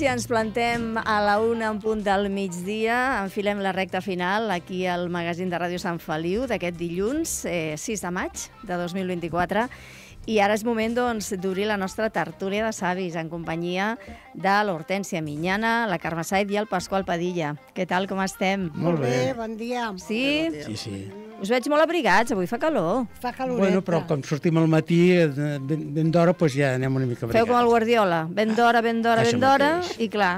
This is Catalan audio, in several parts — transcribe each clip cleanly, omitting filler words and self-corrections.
i ens plantem a la 1 en punt del migdia. Enfilem la recta final aquí al magazín de Ràdio Sant Feliu d'aquest dilluns, 6 de maig de 2024. I ara és moment d'obrir la nostra tertúlia de savis en companyia de l'Hortènsia Miñana, la Carme Said i el Pasqual Padilla. Què tal, com estem? Molt bé. Bon dia. Sí? Sí, sí. Us veig molt abrigats, avui fa calor. Fa caloreta. Bueno, però com sortim al matí, ben d'hora, doncs ja anem una mica abrigats. Feu com el Guardiola, ben d'hora, Això mateix.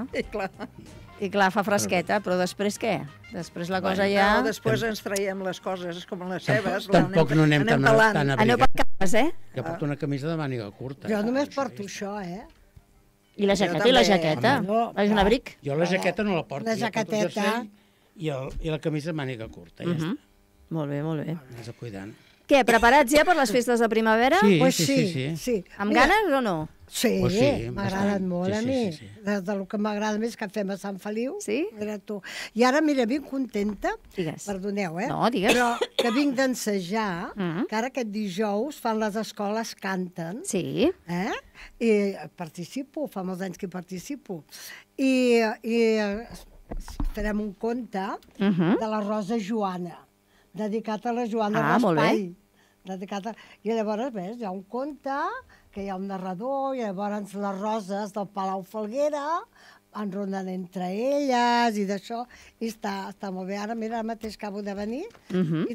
i clar, fa fresqueta, però després què? Després la cosa ja... No, després ens traiem les coses com les seves. Tampoc no anem tan Aneu per abrigats. cames, Jo porto una camisa de màniga curta. Jo només porto això, I la jaqueta, també. i la jaqueta. Home, És un abric? Jo la jaqueta no la porto. La jo porto el jaqueteta. jersei I la camisa de màniga curta, ja està. Molt bé, molt bé. Anés a cuidant. Què, preparats ja per les festes de primavera? Sí, Pues sí. Amb ganes o no? Sí, Pues sí, m'agraden bastant. molt a Sí, mi. sí. Del que m'agrada més que fem a Sant Feliu. Sí? Mira tu. I ara, mira, ben contenta, Digues. perdoneu, No, digues. però que vinc d'ensejar, Mhm. que ara aquest dijous fan les escoles canten, Sí. i participo, fa molts anys que hi participo. I farem un conte de la Rosa Joana, dedicat a la Joana Molt bé. Raspall. I llavors, ves, hi ha un conte, que hi ha un narrador, i llavors les roses del Palau Falguera enronen entre elles i d'això, i està molt bé. Ara, mira, ara mateix acabo de venir, i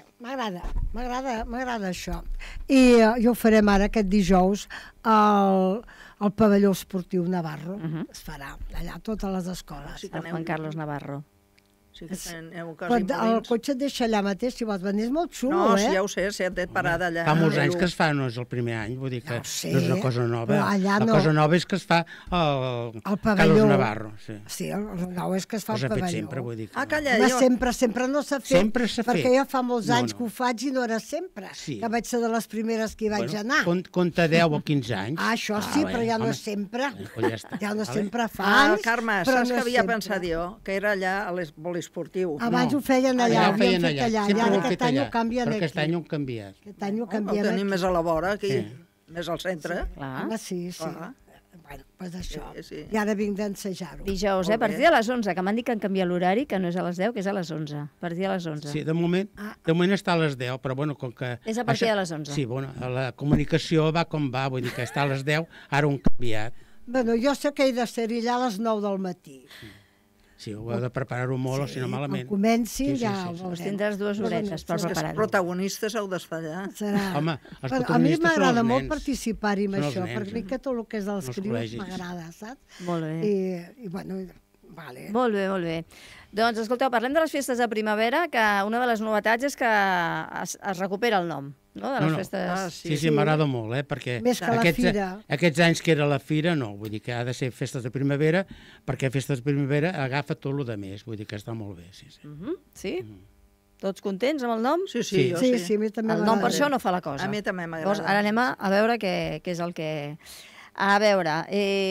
m'agrada això. I ho farem ara aquest dijous al pavelló esportiu Navarro. Es farà allà a totes les escoles. El Juan Carlos Navarro. Sí que aneu Però quasi el molins. cotxe et deixa allà mateix, si vols venir, és molt xulo, No, sí, ja ho sé, si et parada allà. Fa molts anys que es fa, no és el primer any, vull dir que Ja ho sé, no és una cosa nova. però allà La no. cosa nova és que es fa al Al Carlos pavelló. Navarro. Sí. Sí, el nou és que es fa Ho al s'ha fet pavelló. sempre, vull dir que... Ah, calla, Home, jo... sempre no s'ha fet. Sempre s'ha fet. Perquè jo fa molts No, anys no. que ho faig i no era sempre. Sí. Que vaig ser de les primeres que hi vaig anar. Compta 10 o 15 anys. Ah, això sí, però ja no home. és sempre. Pues ja està. Ja no Vale. sempre fa Ah, anys. Carme, però saps no que és havia sempre. pensat jo? Que era allà a l'esportiu. Abans No. ho feien allà, Allà ho havien feien fet allà. I Sempre ara ho han aquest fet any allà, ho canvien però aquí. aquest any ho han canviat. Aquest any ho El canvien tenim aquí. més a la vora, aquí, Sí. més al centre. Clar. Home, sí. Clar. Bueno, doncs això. Sí. I ara vinc d'ensejar-ho. Dijous, Molt a partir bé. de les 11, que m'han dit que han canviat l'horari, que no és a les 10, que és a les 11. A partir de les 11. Sí, de moment està a les 10, però bueno, com que... És a partir de les 11. Sí, bueno, la comunicació va com va, vull dir que està a les 10, ara ho han canviat. Bueno, jo sé que he de ser allà a les 9 del matí. Sí, ho heu de preparar-ho molt, o si no malament. Quan comenci Sí, ja ho sí. veurem. Us tindràs 2 horetes per Els preparar-ho. protagonistes heu d'estar allà. Serà. Home, els Bueno, a mi protagonistes m'agrada són els molt nens. participar-hi amb Són els això, nens, perquè a mi que tot el que és dels Els crios col·legis. m'agrada, saps? Molt bé. I bueno, vale. Molt bé, molt bé. Doncs, escolteu, parlem de les festes de primavera, que una de les novetats és que es recupera el nom, no?, de les festes... Ah, Sí, m'agrada molt, perquè Més que la fira. aquests anys que era la fira, no, vull dir que ha de ser festes de primavera, perquè festes de primavera agafa tot el de més, vull dir que està molt bé, sí. Sí? Tots contents amb el nom? Sí, Sí. jo Sí, sí. sí, a mi també El nom per m'agrada. això no fa la cosa. A mi també m'agrada. Llavors, ara anem a veure què és el que... A veure,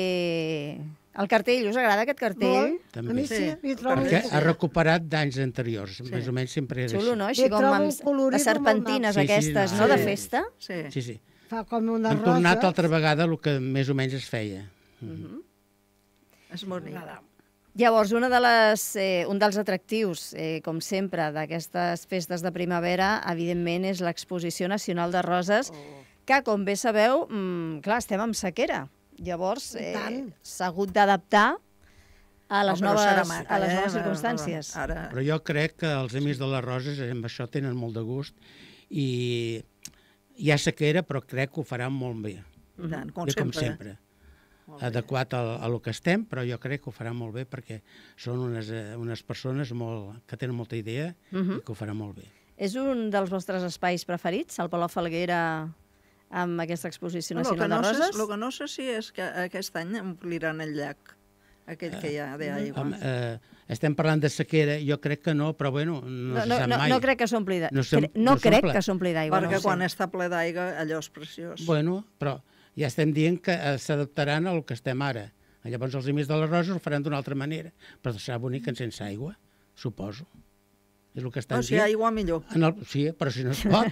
el cartell, us agrada aquest cartell? Molt. També. A mi sí, Sí. hi trobo... Perquè ha recuperat d'anys anteriors, més o menys sempre era Xulo, així. no? Jo Així com trobo amb un colorit les serpentines molt maco. aquestes, Sí, sí, no?, no. de Sí. festa. Sí. Sí. Fa com unes Han roses. tornat altra vegada el que més o menys es feia. És bonic. Llavors, un dels atractius, com sempre, d'aquestes festes de primavera, evidentment, és l'Exposició Nacional de Roses, que, com bé sabeu, clar, estem en sequera. Llavors, I tant. s'ha hagut d'adaptar a les Però noves serà maca, a les noves circumstàncies. Ara... Però jo crec que els amics de les roses amb això tenen molt de gust i hi ha sequera, però crec que ho faran molt bé. I tant, com Bé, com sempre. sempre. Adequat a lo que estem, però jo crec que ho faran molt bé perquè són unes persones que tenen molta idea i que ho faran molt bé. És un dels vostres espais preferits, el Palau Falguera, amb aquesta Exposició Nacional de Roses? El que no sé si és que aquest any ompliran el llac, aquell que hi ha d'aigua. Estem parlant de sequera, jo crec que no, però bueno, no se sap mai. No crec que s'ompli d'aigua. No crec s'omple. que s'ompli d'aigua. Perquè no ho sé. quan està ple d'aigua, allò és preciós. Bueno, però ja estem dient que s'adaptaran al que estem ara. Llavors els amics de les roses ho faran d'una altra manera, però serà bonic sense aigua, suposo. És el que estan No, si hi ha dient. aigua, millor. Sí, però si no es pot.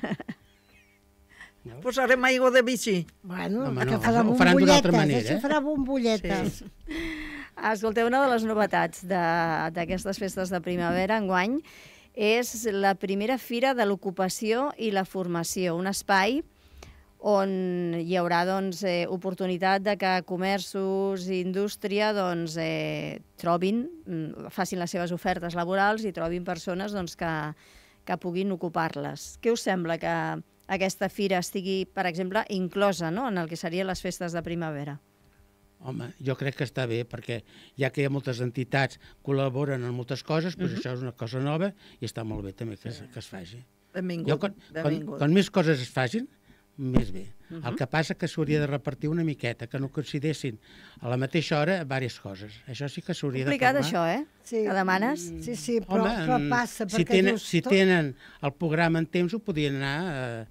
Posarem aigua de bici. Bueno, Home, que no, farà ho faran d'una altra bombolletes, manera, això farà bombolletes. Escolteu, una de les novetats d'aquestes festes de primavera enguany és la primera fira de l'ocupació i la formació, un espai on hi haurà doncs, oportunitat de que comerços i indústria doncs, trobin, facin les seves ofertes laborals i trobin persones doncs, que puguin ocupar-les. Què us sembla que aquesta fira estigui, per exemple, inclosa, no?, en el que serien les festes de primavera? Home, jo crec que està bé, perquè ja que hi ha moltes entitats que col·laboren en moltes coses, doncs això és una cosa nova i està molt bé també que es faci. Benvingut. Quan més coses es facin, més bé. El que passa que s'hauria de repartir una miqueta, que no coincidessin a la mateixa hora diverses coses. Això sí que s'hauria de complicat, tornar. això, Sí. Que demanes? Sí, però passa, perquè si tenen el programa en temps, ho podrien anar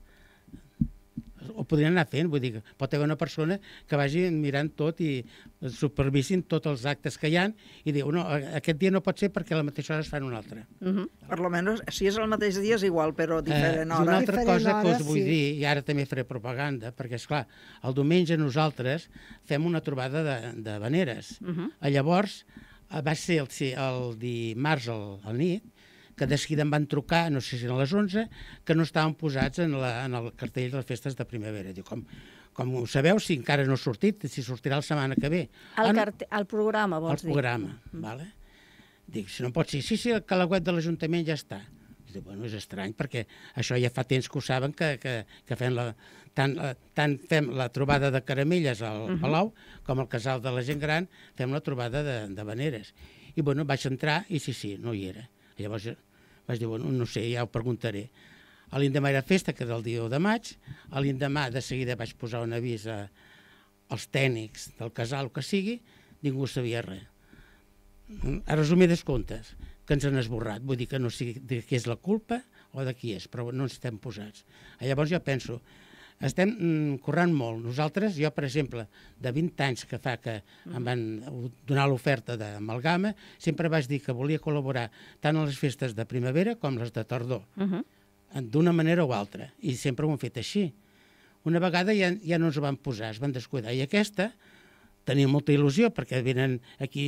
fent, vull dir que pot haver una persona que vagi mirant tot i supervisin tots els actes que hi ha i diu, no, aquest dia no pot ser perquè a la mateixa hora es fan un altre. Per lo menos, si és el mateix dia és igual, però diferent I una hora. altra Diferent cosa que hora, us vull sí. dir, i ara també faré propaganda, perquè, esclar, el diumenge nosaltres fem una trobada de veneres. Llavors, va ser el dimarts al nit, que de seguida em van trucar, no sé si a les 11, que no estaven posats en el cartell de les festes de primavera. Diu, com ho sabeu, si encara no ha sortit, si sortirà la setmana que ve. El programa, vols dir? El programa, vale? Dic, si no pot ser, sí, que la web de l'Ajuntament ja està. Dic, bueno, és estrany, perquè això ja fa temps que ho saben, que fem tant fem la trobada de caramelles al Palau, com al Casal de la Gent Gran, fem la trobada de veneres. I, bueno, vaig entrar i sí, no hi era. Llavors vaig dir, bueno, no sé, ja ho preguntaré. A l'endemà era festa, que era el dia 1 de maig. A l'endemà, de seguida, vaig posar un avís als tècnics del casal, que sigui, ningú sabia res. A resumides comptes, que ens han esborrat. Vull dir que no sé de qui és la culpa o de qui és, però no ens estem posats. Llavors jo penso, estem corrent molt. Nosaltres, jo, per exemple, de 20 anys que fa que em van donar l'oferta d'amalgama, sempre vaig dir que volia col·laborar tant a les festes de primavera com les de tardor, d'una manera o altra, i sempre ho hem fet així. Una vegada ja no ens ho van posar, es van descuidar, i aquesta tenia molta il·lusió, perquè venen aquí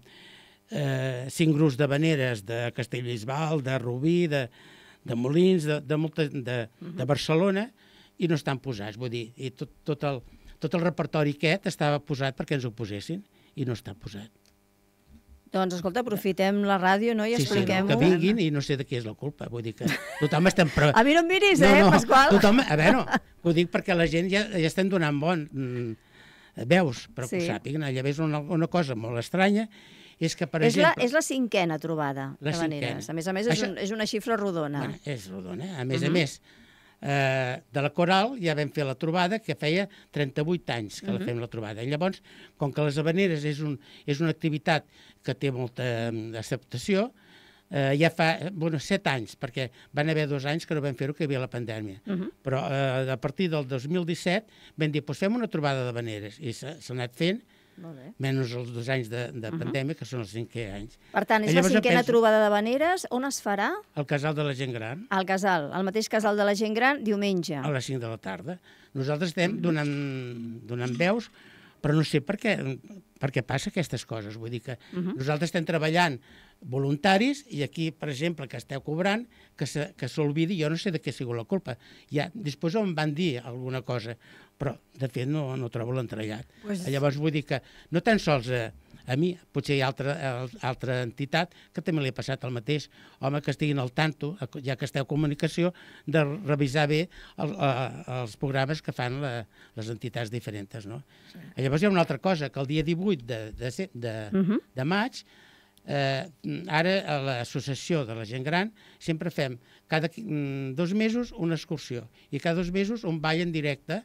5 grups de veneres de Castellbisbal, de Rubí, de Molins, de Barcelona, i no estan posats, vull dir, i tot el repertori aquest estava posat perquè ens ho posessin, i no està posat. Doncs, escolta, aprofitem la ràdio, no?, i expliquem-ho. Que vinguin i no sé de qui és la culpa, vull dir que tothom estem... A mi no em miris, Pasqual? Tothom, a veure, ho dic perquè la gent ja estem donant veus, però que ho sàpiguen. Llavors, una cosa molt estranya és que, per exemple... És la 5a trobada de veneres. A més, és una xifra rodona. Bueno, és rodona. A més, de la Coral ja vam fer la trobada, que feia 38 anys que la fem la trobada. I llavors, com que les habaneres és una activitat que té molta acceptació, ja fa 7 anys, perquè van haver 2 anys que no vam fer-ho, que hi havia la pandèmia. Però a partir del 2017 vam dir, doncs fem una trobada d'habaneres, i s'ha anat fent, menys els 2 anys de pandèmia, que són els 5 anys. Per tant, és la 5a trobada de veneres. On es farà? Al Casal de la Gent Gran. Al casal, al mateix Casal de la Gent Gran, diumenge. A les 5 de la tarda. Nosaltres estem donant veus, però no sé per què passa aquestes coses. Vull dir que nosaltres estem treballant voluntaris i aquí, per exemple, que esteu cobrant, que s'olvidi, jo no sé de què ha sigut la culpa. Ja, després em van dir alguna cosa, però, de fet, no trobo l'entrellat. Llavors, vull dir que no tan sols a mi, potser hi ha altra entitat que també li ha passat el mateix. Home, que estiguin al tanto, ja que esteu en comunicació, de revisar bé els programes que fan les entitats diferents, no? Llavors hi ha una altra cosa, que el dia 18 de maig, ara a l'associació de la gent gran sempre fem cada 2 mesos una excursió i cada 2 mesos un ball en directe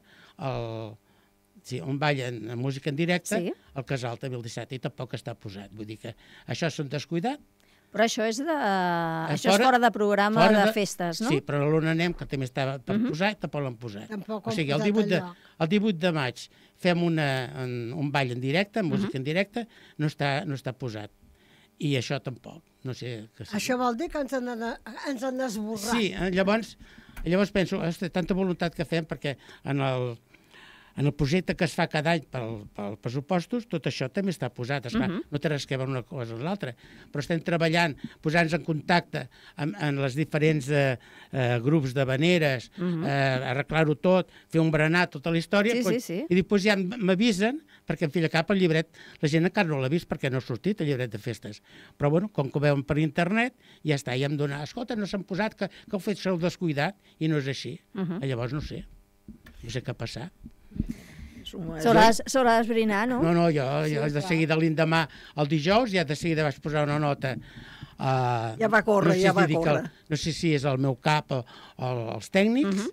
un ball en música en directe al Casal també el dissabte, i tampoc està posat, vull dir que això s'han descuidat. Però això és fora de programa de festes, no? Sí, però a l'Onanem, que també estava per posar, tampoc l'han posat. O sigui, el 18 de maig fem un ball en directe, música en directe, no està posat. I això tampoc, no sé... Això vol dir que ens han esborrat. Sí, llavors penso, tanta voluntat que fem, perquè en en el projecte que es fa cada any pel pressupostos, tot això també està posat. Esclar, no té res que veure una cosa amb l'altra, però estem treballant, posant-nos en contacte amb les diferents grups de veneres, arreglar-ho tot, fer un berenar, tota la història, i després ja m'avisen, perquè en fi de cap el llibret, la gent encara no l'ha vist perquè no ha sortit el llibret de festes. Però bueno, com que ho veuen per internet, ja està, ja em dona, escolta, no s'han posat, que heu fet això descuidat, i no és així. Llavors no sé què ha passat. S'haurà d'esbrinar, no? No, jo de seguida l'endemà, el dijous, ja de seguida vaig posar una nota. Ja va córrer, No sé si és el meu cap o els tècnics,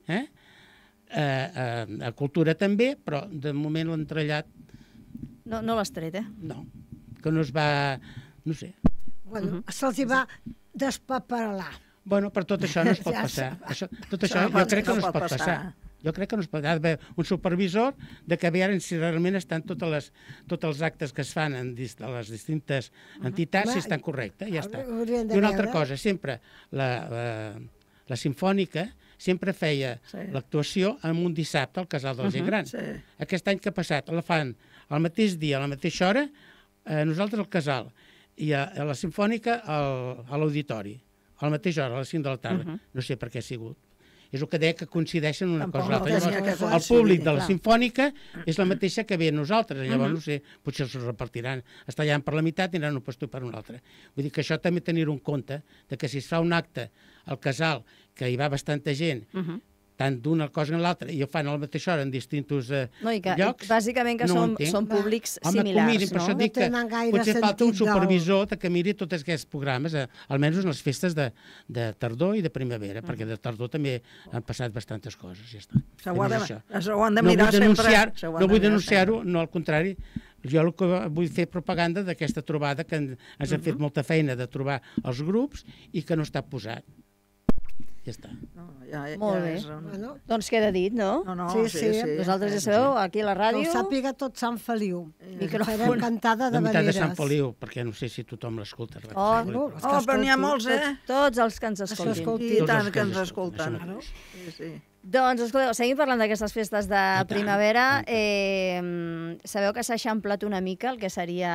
a Cultura també, però de moment l'han trellat. No l'has tret, No, que no es va... no sé. Bueno, se'ls va despaperar. Bueno, però tot això no es pot passar. Tot això jo crec que no es pot passar. Jo crec que no es pot. Ha d'haver un supervisor de que veure si realment estan tots els actes que es fan en les distintes entitats, si estan correctes, ja està. I una altra cosa, sempre la Simfònica sempre feia l'actuació en un dissabte al Casal de la Gent Gran. Aquest any que ha passat la fan al mateix dia, a la mateixa hora, nosaltres al Casal, i a la Simfònica a l'Auditori, a la mateixa hora, a les 5 de la tarda. No sé per què ha sigut. És el que deia que coincideixen una cosa o l'altra. El públic de la Simfònica és la mateixa que ve a nosaltres. Llavors, no sé, potser se'ls repartiran. Es tallaran per la meitat i aniran un pastor per un altre. Vull dir que això també tenir-ho en compte, que si es fa un acte al Casal, que hi va bastanta gent, tant d'una cosa en l'altra, i ho fan a la mateixa hora en distints llocs... Bàsicament que són públics similars, no? Per això dic que potser falta un supervisor que miri tots aquests programes, almenys en les festes de tardor i de primavera, perquè de tardor també han passat bastantes coses, ja està. S'ho han de mirar sempre. No vull denunciar-ho, no, al contrari. Jo el que vull fer propaganda d'aquesta trobada, que ens ha fet molta feina de trobar els grups i que no està posat. Ja està. Molt bé. Doncs queda dit, no? Sí. Vosaltres ja sabeu, aquí a la ràdio... Que ho sàpiga tot Sant Feliu. Farem cantada de veneres. La meitat de Sant Feliu, perquè no sé si tothom l'escolta. Però n'hi ha molts, Tots els que ens escoltin. I tant que ens escolten. Doncs, escolteu, seguim parlant d'aquestes festes de primavera. Sabeu que s'ha eixamplat una mica el que seria...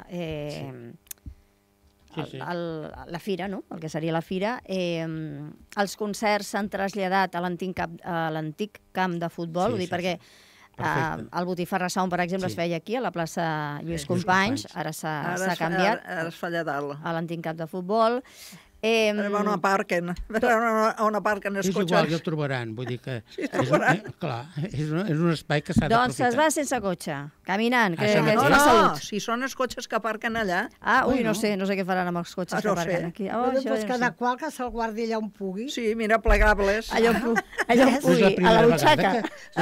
la fira, no? El que seria la fira. Els concerts s'han traslladat a l'antic camp de futbol, vull dir, perquè el Botifarra Sound, per exemple, es feia aquí, a la plaça Lluís Companys, ara s'ha canviat Ara es fa allà dalt. a l'antic camp de futbol. On aparquen els és cotxes. igual, ja ho trobaran, vull dir que... Clar, és un espai que s'ha d'aprofitar. Doncs es va sense cotxe, caminant. No, si són els cotxes que aparquen allà... No sé què faran amb els cotxes que aparquen aquí. Doncs cada qual que se'l guardi allà on pugui. Sí, mira, plegables. Allà on pugui, a la butxaca.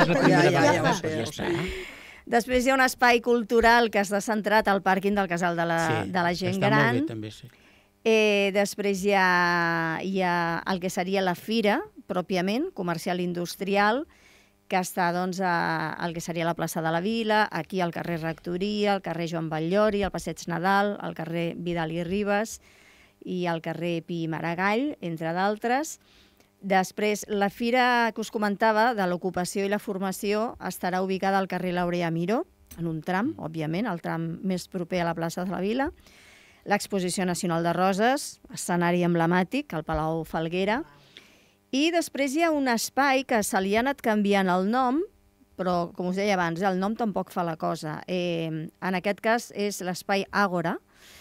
Ja està. Després hi ha un espai cultural que està centrat al pàrquing del Casal de la Gent Gran. Està molt bé, també, sí. Després hi ha el que seria la fira, pròpiament, comercial industrial, que està doncs, al que seria la plaça de la Vila, aquí al carrer Rectoria, al carrer Joan Batllori, al Passeig Nadal, al carrer Vidal i Ribes i al carrer Pi i Maragall, entre d'altres. Després, la fira que us comentava de l'ocupació i la formació estarà ubicada al carrer Laureà Miró, en un tram, òbviament, el tram més proper a la plaça de la Vila. L'Exposició Nacional de Roses, escenari emblemàtic, al Palau Falguera. I després hi ha un espai que se li ha anat canviant el nom, però, com us deia abans, el nom tampoc fa la cosa. En aquest cas és l'espai Àgora,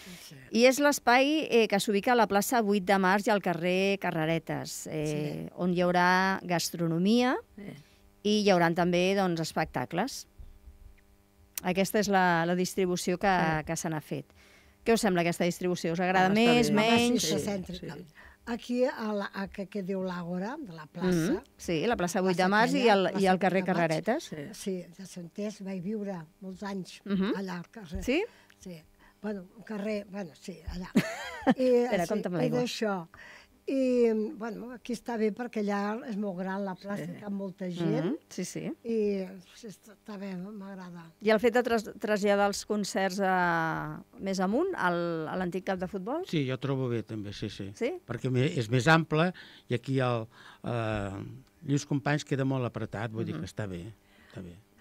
i és l'espai que s'ubica a la plaça 8 de Març i al carrer Carreretes, on hi haurà gastronomia i hi haurà també espectacles. Aquesta és la distribució que se n'ha fet. Què us sembla aquesta distribució? Us agrada més, menys? Sí. Aquí, que diu l'Àgora, de la plaça. Sí, la plaça 8 de Març i el carrer Carreretes. Sí, ja s'entès, vaig viure molts anys allà al carrer. Sí? Sí. Bueno, un carrer, sí, allà. Espera, compta'm l'aigua. I d'això. I, aquí està bé perquè allà és molt gran la plaça, hi ha molta gent. Sí. I està bé, m'agrada. I el fet de traslladar els concerts més amunt, a l'antic camp de futbol? Sí, jo trobo bé també, sí. Sí? Perquè és més ample i aquí el Lluís Companys queda molt apretat, vull dir que està bé.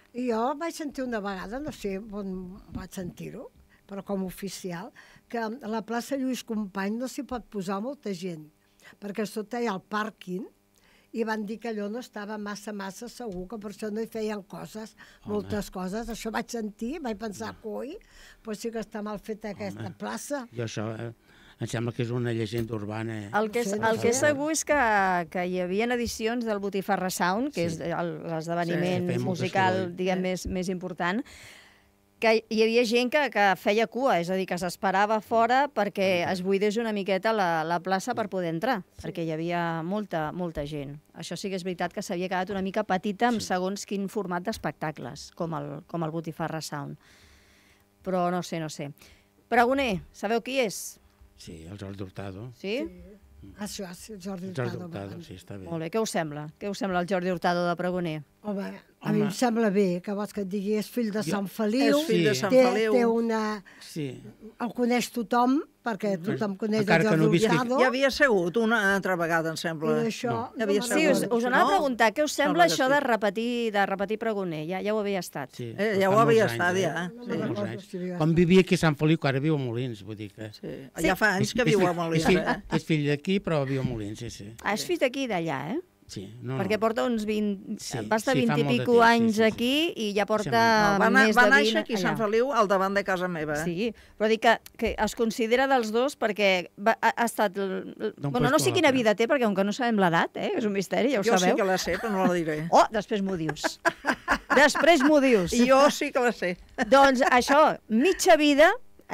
I jo vaig sentir una vegada, no sé on vaig sentir-ho, però com a oficial, que a la plaça Lluís Company no s'hi pot posar molta gent, perquè sota hi ha el pàrquing, i van dir que allò no estava massa segur, que per això no hi feien coses, moltes coses. Això vaig sentir, vaig pensar, coi, doncs sí que està mal feta aquesta plaça. Jo això em sembla que és una llegenda urbana. El que és segur és que hi havia edicions del Botifarra Sound, que és l'esdeveniment musical, diguem, més important, que hi havia gent que feia cua, és a dir, que s'esperava fora perquè es buidés una miqueta la plaça per poder entrar, perquè hi havia molta gent. Això sí que és veritat que s'havia quedat una mica petita amb segons quin format d'espectacles, com el Botifarra Sound. Però no sé. Pregoner, sabeu qui és? Sí, el Jordi Hurtado. Sí? Això, Jordi Hurtado, Hurtado. sí, està bé. Molt bé, què us sembla? Què us sembla el Jordi Hurtado de Pregoner? Home, a mi em sembla bé, que vols que et digui, és fill de Sant Feliu, És fill de Sant Feliu. té una... Sí. El coneix tothom, perquè tothom coneix el Encara que Jordi no visqui- Hurtado. Hi havia segut una altra vegada, em I sembla. d'això... Hi havia Sí, segut. us anava a preguntar, què us sembla Sembla que això sí. de repetir Pregoner? Ja ho havia estat. Sí, Ja fa ho havia molts estat, anys, ja. No Sí, me'n molts recordo anys. si havia Quan estat. vivia aquí a Sant Feliu, que ara viu a Molins, vull dir que... Sí. Ja fa anys que viu a Molins, És fill d'aquí, però viu a Molins, sí. És fill d'aquí i d'allà, eh? Sí, no, Perquè porta uns 20... Sí, va estar sí, fa 20 i molt de pico temps, anys sí. aquí i ja porta Sembla. més de 20 Va néixer aquí a Sant allà. Feliu, al davant de casa meva. Sí, però dic que es considera dels dos perquè ha estat... Bueno, no sé quina vida té, perquè com que no sabem l'edat, és un misteri, ja ho Jo sabeu. sí que la sé, però no la diré. Oh, després m'ho dius. Després m'ho dius. I jo sí que la sé. Doncs això, mitja vida,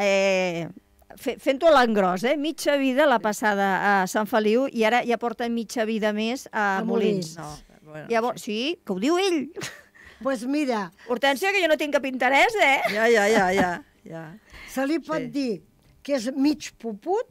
fent-ho a l'engròs, mitja vida la passada a Sant Feliu i ara ja porta mitja vida més a Molins. No, bueno, Llavors, sí, que ho diu ell. Doncs mira, Hortència, que jo no tinc cap interès, Ja. se li pot Sí. dir que és mig puput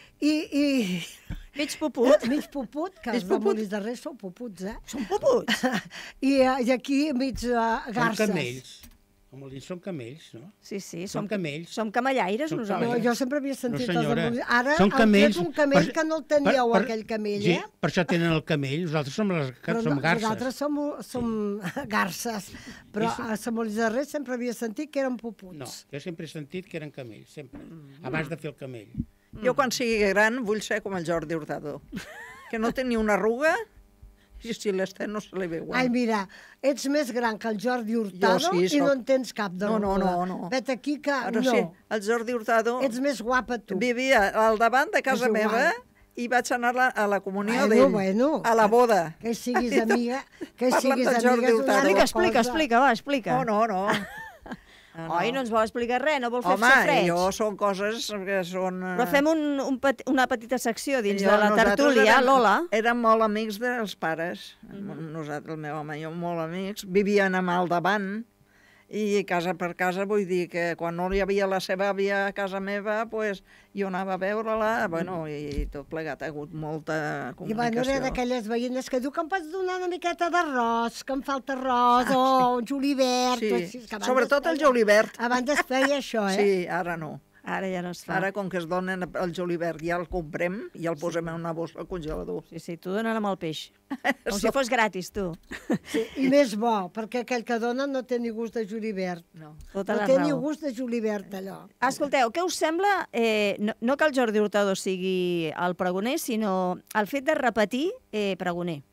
i Mig puput. mig puput, que Mig els de puput. Molins de Res són puputs, Són puputs. I aquí mig Són garces. camells. A Molins són camells, no? Sí, Són camells. Som camellaires, Són No, nosaltres. jo sempre havia sentit No, els de senyora. Molins. Ara Són han camells. fet un camell que no el teníeu, aquell camell, Sí, eh? per això tenen el camell. Nosaltres som garces. Nosaltres som garces, però a Sant Molins de Res sempre havia sentit que eren puputs. No, jo sempre he sentit que eren camells, sempre. Abans de fer el camell. Jo quan sigui gran vull ser com el Jordi Hurtado, que no té ni una arruga i si les té no se li veuen. Ai, mira, ets més gran que el Jordi Hurtado Jo sí, i no soc. en tens cap de No, ruga. no. Vet aquí que Ara no. sí, el Jordi Hurtado Ets més guapa tu. vivia al davant de casa És igual. meva i vaig anar a la comunió Bueno, d'ell, a la boda. Que siguis amiga, que Parlant siguis del amiga Jordi és una Hurtado. altra Explica, cosa. va, explica. No. Oi, no ens vol explicar res, no vol fer Home, safreig. jo són coses que són... Però fem una petita secció dins Jo- de la nosaltres tertúlia, Lola. Érem molt amics dels pares. Nosaltres, el meu home i jo, molt amics. Vivien a mal davant i casa per casa, vull dir que quan no hi havia la seva àvia a casa meva, pues, jo anava a veure-la, bueno, i tot plegat, ha hagut molta I bueno, comunicació. era d'aquelles veïnes que diu que em pots donar una miqueta d'arròs, que em falta arròs, o un julivert. Sí, Així, que abans sobretot es el feia- julivert. Abans es feia això, eh? Sí, ara no. Ara ja no es fa. Ara, com que es donen el julivert, ja el comprem i el posem en una bossa al congelador. Sí, tu donen amb el peix. Com si fos gratis, tu. Sí, i més bo, perquè aquell que dona no té ni gust de julivert. No. Tota No la té ni raó. gust de julivert, allò. Escolteu, què us sembla, no que el Jordi Hurtado sigui el pregoner, sinó el fet de repetir pregoner?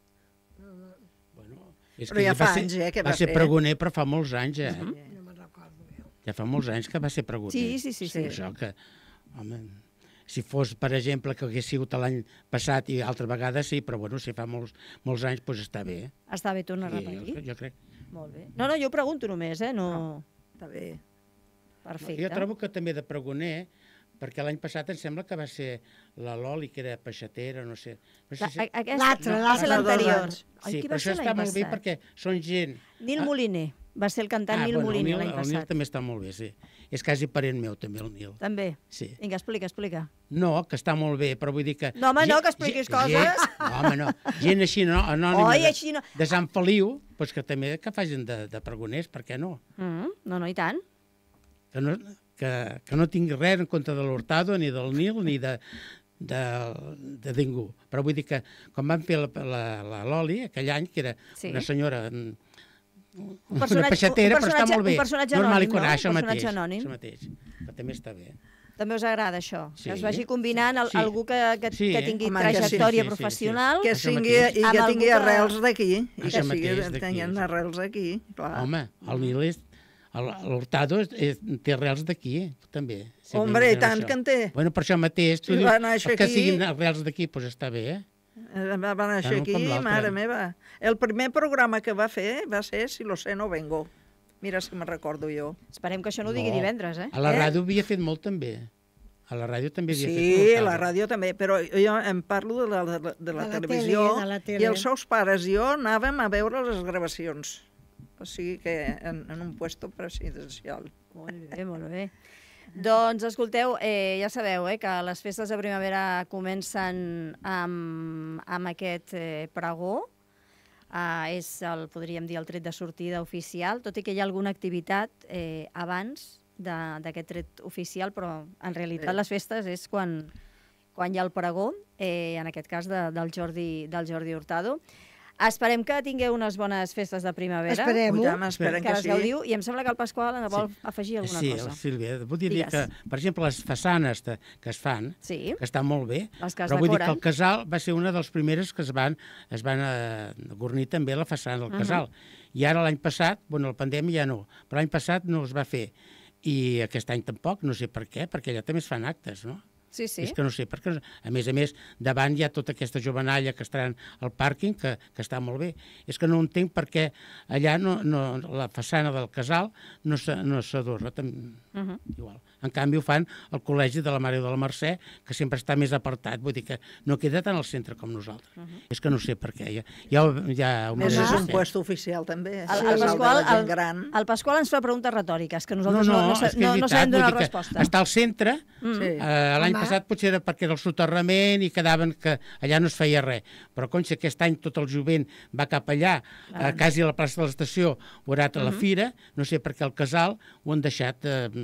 Bueno, és Però ja va fa ser- anys, que va va ser ser. pregoner, però fa molts anys, No me'n recordo. Ja fa molts anys que va ser pregoner. Sí. Això que, home, si fos, per exemple, que hagués sigut l'any passat i altra vegada, sí, però bueno, si fa molts anys, doncs està bé. Està bé tornar a Sí, repetir? jo crec. Molt bé. No, jo ho pregunto només, no... Està bé. Perfecte. Jo trobo que també de pregoner, perquè l'any passat em sembla que va ser la Loli, que era peixatera, no sé. No sé si... L'altre, va ser l'anterior. Sí, Ai, qui però va això ser està l'any molt bé passat? perquè són gent... Nil Moliner. Va ser el cantant Nil Moliner l'any El Nil passat. també està molt bé, sí. És quasi parent meu, també, el Nil. També? Sí. Vinga, explica. No, que està molt bé, però vull dir que... No, home, no, que expliquis coses. Home, no. Gent així, no, anònima, Oi, així no. de Sant Feliu, doncs que també que facin de pregoners, per què no? No, i tant. Que no tingui res en contra de l'Hurtado, ni del Nil, ni de ningú. Però vull dir que quan van fer la Loli, aquell any, que era Sí. una senyora una peixatera, però està molt bé. Un personatge Normal anònim, no? Això Un mateix, personatge anònim. això mateix. Però també està bé. També us agrada això? Sí. Que es vagi combinant Sí. algú que tingui Home, que sí, trajectòria sí, sí, professional. Que Això tingui, mateix. i Amb que algú tingui que- arrels d'aquí. I Això que mateix, d'aquí. tinguin arrels d'aquí, clar. Home, el Nil és... L'Hurtado té arrels d'aquí, també. Si Hombre, venen i tant això. que en té. Bueno, per això mateix, tu Si dius va néixer que aquí- siguin arrels d'aquí, doncs està bé, eh? Va néixer Tant aquí, com l'altre. mare meva. El primer programa que va fer va ser Si lo sé, no vengo. Mira si me'n recordo jo. Esperem que això no ho digui divendres, eh? A la ràdio havia fet molt, també. A la ràdio també havia fet Sí, molt. la ràdio també, però jo em parlo de la la televisió, tele, de la tele. i els seus pares i jo anàvem a veure les gravacions. O sigui que en un puesto presidencial. Molt bé, molt bé. Doncs, escolteu, ja sabeu que les festes de primavera comencen amb aquest pregó. Podríem dir, el tret de sortida oficial, tot i que hi ha alguna activitat abans d'aquest tret oficial, però en realitat les festes és quan hi ha el pregó, en aquest cas del Jordi Hurtado. Esperem que tingueu unes bones festes de primavera. Esperem-ho. Esperen Que que les sí. gaudiu, i em sembla que el Pasqual en vol afegir alguna Sí, cosa. Sílvia, vull dir Digues. que, per exemple, les façanes que es fan, Sí. que estan molt bé, Les que es però vull dir que decoren. el casal va ser una dels primeres que es van gornir també la façana del casal. I ara l'any passat, bueno, la pandèmia ja no, però l'any passat no es va fer. I aquest any tampoc, no sé per què, perquè allà també es fan actes, no? Sí, sí. És que no sé, perquè a més, davant hi ha tota aquesta jovenalla que estaran al pàrquing, que està molt bé. És que no entenc per què allà la façana del casal no s'adorna igual. En canvi ho fan al Col·legi de la Mare de la Mercè, que sempre està més apartat, vull dir que no queda tan al centre com nosaltres. És que no sé per què. Ja ho Més és un fet. puesto oficial, també. El Casal de Pasqual, la gent gran. el Pasqual ens fa preguntes retòriques, que No, nosaltres no, és que és no veritat, sabem donar vull dir que resposta. està al centre. Sí. L'any Home. passat potser era perquè era el soterrament i quedaven que allà no es feia res. Però, si aquest any tot el jovent va cap allà, quasi a la plaça de l'estació, o a la fira, no sé per què el casal ho han deixat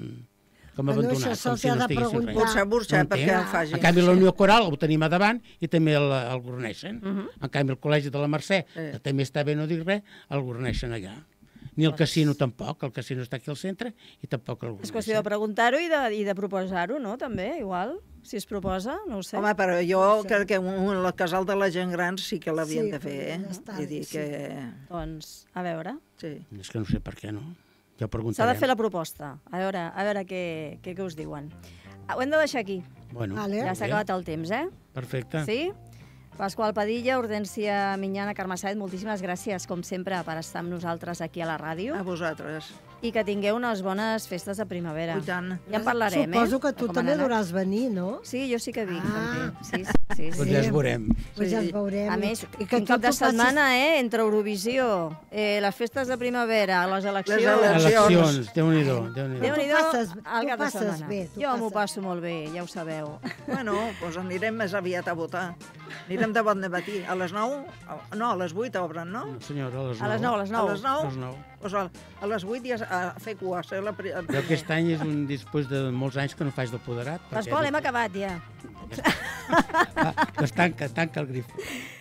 com Bueno, abandonat, això com se'ls si no ha de estiguessin res. preguntar. Burxa, No perquè entenc. el facin. En canvi, la Unió Coral ho tenim a davant i també el gorneixen. En canvi, el Col·legi de la Mercè, que també està bé, no dic res, el gorneixen allà. Ni el casino tampoc, el casino està aquí al centre i tampoc el És qüestió de gorneixen. preguntar-ho i de proposar-ho, no? També, igual, si es proposa, no ho sé. Home, però jo crec que el casal de la gent gran sí que l'havien Sí, de fer, eh? ja està, Vull dir sí. que... Doncs, a veure, Sí. És que no sé per què no. Ja ho s'ha preguntarem. de fer la proposta, a veure què us diuen. Ho hem de deixar aquí, Bueno, Vale. ja s'ha acabat el temps, perfecte. Sí? Pasqual Padilla, Hortència Minyana, Carme Saet, moltíssimes gràcies, com sempre, per estar amb nosaltres aquí a la ràdio A vosaltres. i que tingueu unes bones festes de primavera. I tant. Ja en parlarem, Suposo que tu Com també han anat. duràs venir, no? Sí, jo sí que vinc, Ah. també. Sí. Doncs ja es veurem. Pues ja ens veurem. A més, I quin cap tu de facis- setmana, entre Eurovisió, les festes de primavera, les eleccions... Eleccions, Déu-n'hi-do, Déu-n'hi-do. Déu-n'hi-do, passes- el tu cap de passes setmana. bé, tu Jo m'ho passes. passo molt bé, ja ho sabeu. Bueno, doncs anirem més aviat a votar. Anirem de bon matí. A les 9? No, a les 8 obren, no? No, senyora, a les 9. A les 9, a les 9. A les 9? A les 9. Doncs a les 8 ja a fer cua. Ser la Jo aquest any és després de molts anys que no faig d'apoderat. Pasqual, hem acabat ja. Doncs tanca el grif.